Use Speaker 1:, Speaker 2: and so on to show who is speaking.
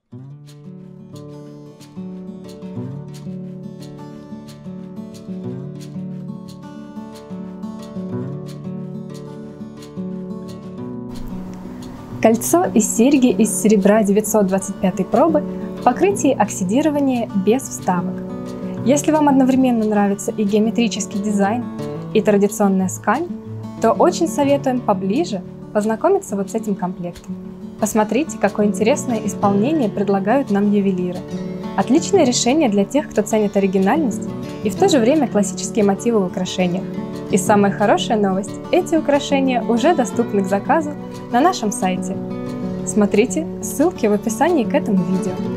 Speaker 1: Кольцо и серьги из серебра 925 пробы в покрытии оксидирования без вставок. Если вам одновременно нравится и геометрический дизайн, и традиционная скань, то очень советуем поближе познакомиться вот с этим комплектом. Посмотрите, какое интересное исполнение предлагают нам ювелиры. Отличное решение для тех, кто ценит оригинальность и в то же время классические мотивы в украшениях. И самая хорошая новость – эти украшения уже доступны к заказу на нашем сайте. Смотрите ссылки в описании к этому видео.